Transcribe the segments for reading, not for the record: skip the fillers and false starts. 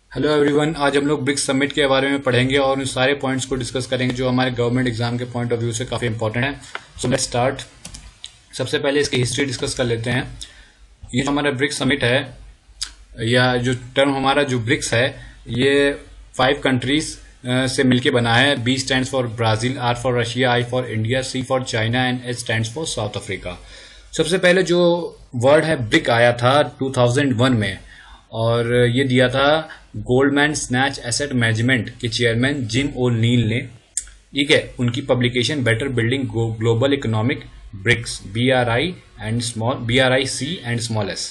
Hello everyone, आज हम लोग ब्रिक्स समिट के बारे में पढ़ेंगे और उन सारे पॉइंट्स को डिस्कस करेंगे जो हमारे गवर्नमेंट एग्जाम के पॉइंट ऑफ व्यू से काफ़ी इंपॉर्टेंट है। So let's start. सबसे पहले इसकी हिस्ट्री डिस्कस कर लेते हैं। ये जो हमारा ब्रिक्स समिट है, या जो टर्म हमारा जो ब्रिक्स है, ये 5 कंट्रीज से मिलके बना है। B stands for Brazil, R for Russia, I for India, C for China and H stands for South Africa. सबसे पहले जो वर्ड है ब्रिक आया था 2001 में, और ये दिया था गोल्डमैन स्नैच एसेट मैनेजमेंट के चेयरमैन जिम ओ'नील ने। ठीक है, उनकी publication better building global economic BRICs BRIC and small s।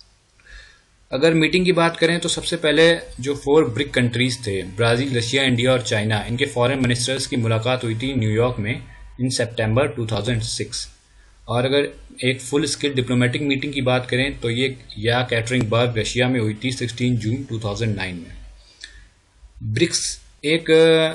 अगर मीटिंग की बात करें तो सबसे पहले जो 4 ब्रिक कंट्रीज थे, ब्राजील, रशिया, इंडिया और चाइना, इनके फॉरेन मिनिस्टर्स की मुलाकात हुई थी न्यूयॉर्क में इन सितंबर 2006। और अगर एक फुल स्किल डिप्लोमेटिक मीटिंग की बात करें तो ये येकैटरिनबर्ग रशिया में हुई थी 16 जून 2009 में। ब्रिक्स एक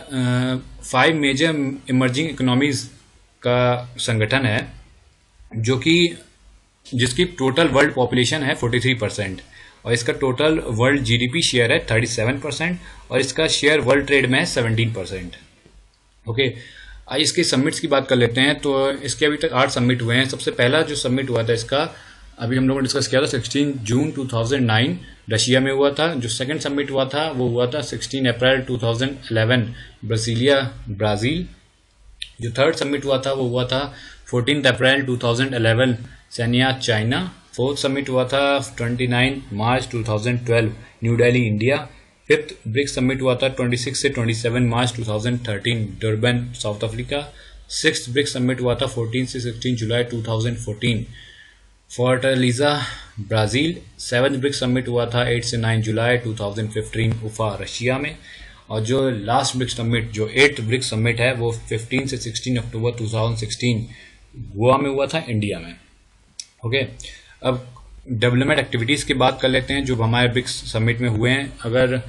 5 मेजर इमर्जिंग इकोनॉमीज का संगठन है, जो कि जिसकी टोटल वर्ल्ड पॉपुलेशन है 43%, और इसका टोटल वर्ल्ड GDP शेयर है 37%, और इसका शेयर वर्ल्ड ट्रेड में है 17%। ओके, आज इसके समिट्स की बात कर लेते हैं। तो इसके अभी तक 8 समिट हुए हैं। सबसे पहला जो समिट हुआ था इसका, अभी हम लोगों ने डिस्कस किया था, 16 जून 2009 रशिया में हुआ था। जो सेकंड समिट हुआ था वो हुआ था 16 अप्रैल 2011 ब्राज़ील। जो थर्ड समिट हुआ था वो हुआ था 14 April 2011 Sanya, China. Fourth summit हुआ था 29 March 2012 New Delhi, India. Fifth BRICS summit हुआ था 26 से 27 March 2013 Durban, South Africa. Sixth BRICS summit हुआ था 14 से 16 July 2014 Fortaleza, Brazil. Seventh BRICS summit हुआ था 8 से 9 जुलाई 2015 उफा, रशिया में। और जो लास्ट ब्रिक्स समिट, जो 8th ब्रिक्स समिट है, वो 15 से 16 अक्टूबर 2016 गोवा में हुआ था, इंडिया में। ओके, अब डेवलपमेंट एक्टिविटीज़ की बात कर लेते हैं जो हमारे ब्रिक्स समिट में हुए हैं। अगर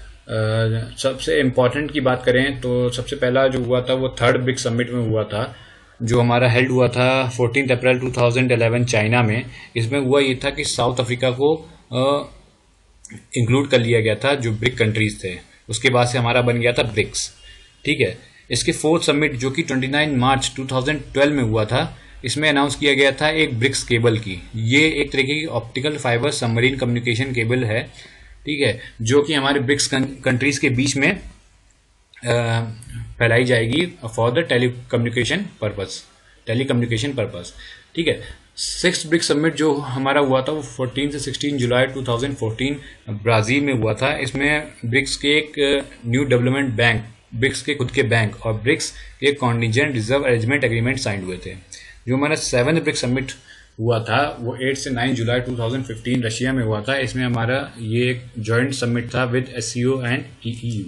सबसे इम्पॉर्टेंट की बात करें तो सबसे पहला जो हुआ था वो थर्ड ब्रिक्स समिट में हुआ था, जो हमारा हेल्ड हुआ था 14 अप्रैल 2011 चाइना में। इसमें हुआ ये था कि साउथ अफ्रीका को इंक्लूड कर लिया गया था, जो ब्रिक कंट्रीज थे। उसके बाद से हमारा बन गया था ब्रिक्स। ठीक है, इसके फोर्थ समिट जो कि 29 मार्च 2012 में हुआ था, इसमें अनाउंस किया गया था एक ब्रिक्स केबल की। ये एक तरीके की optical fibre submarine communication cable है, ठीक है, जो कि हमारे ब्रिक्स कंट्रीज के बीच में फैलाई जाएगी फॉर द टेलीकम्युनिकेशन पर्पस। ठीक है, सिक्स्थ ब्रिक्स समिट जो हमारा हुआ था वो 14 से 16 जुलाई 2014 ब्राज़ील में हुआ था। इसमें ब्रिक्स के एक न्यू डेवलपमेंट बैंक, ब्रिक्स के खुद के बैंक और ब्रिक्स के contingent reserve arrangement agreement sign हुए थे। जो हमारा 7th ब्रिक्स समिट हुआ था वो 8 से 9 जुलाई 2015 रशिया में हुआ था। इसमें हमारा ये एक जॉइंट समिट था विद SCO एंड EU।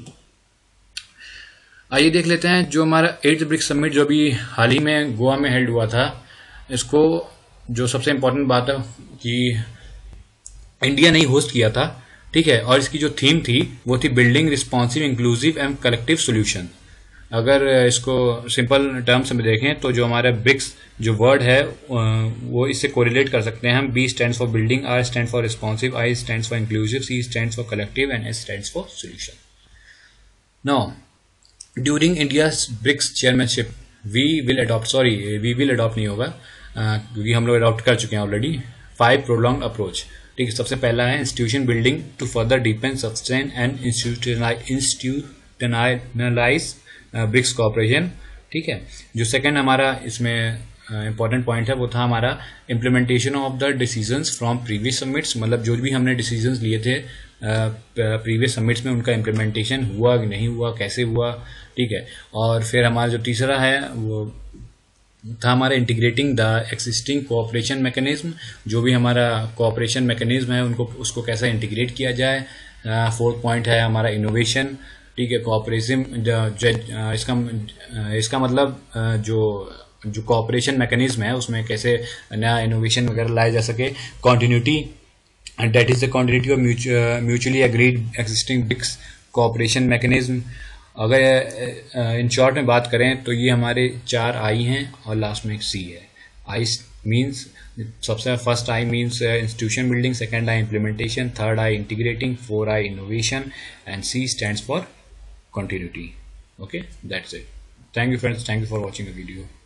आइए देख लेते हैं जो हमारा 8th ब्रिक्स समिट जो अभी हाल ही में गोवा में हेल्ड हुआ था। इसको जो सबसे इम्पोर्टेंट बात है कि इंडिया ने ही होस्ट किया था, ठीक है, और इसकी जो थीम थी वो थी building responsive, inclusive and collective solution. अगर इसको सिंपल टर्म्स में देखें तो जो हमारा ब्रिक्स जो वर्ड है वो इससे कोरिलेट कर सकते हैं हम। B stands for building, R stands for responsive, I stands for inclusive, C stands for collective and S stands for solution. Now during India's BRICS chairmanship we will adopt नहीं होगा क्योंकि हम लोग अडॉप्ट कर चुके हैं ऑलरेडी। 5 prolong approach. ठीक है, सबसे पहला है institution building to further deepen, sustain and institutionalise BRICS cooperation. ठीक है, जो सेकंड हमारा इसमें इंपॉर्टेंट पॉइंट है वो था हमारा implementation of the decisions from previous summits. मतलब जो भी हमने डिसीजंस लिए थे प्रीवियस समिट्स में, उनका इम्प्लीमेंटेशन हुआ कि नहीं हुआ, कैसे हुआ। ठीक है, और फिर हमारा जो तीसरा है वो था हमारा integrating the existing cooperation mechanism. जो भी हमारा कोऑपरेशन मैकेनिज्म है उसको कैसा इंटीग्रेट किया जाए। फोर्थ पॉइंट है हमारा इनोवेशन। ठीक है, कोऑपरेशन इसका मतलब जो कोऑपरेशन मैकेनिज्म है उसमें कैसे नया इनोवेशन वगैरह लाया जा सके। Continuity, that is the continuity of mutually agreed existing BRICS cooperation mechanism. अगर इन शॉर्ट में बात करें तो ये हमारे 4 I हैं और लास्ट में एक C है। I means सबसे first I means institution building, second I implementation, third I integrating, four I innovation, and C stands for continuity. Okay, that's it. Thank you friends. Thank you for watching the video.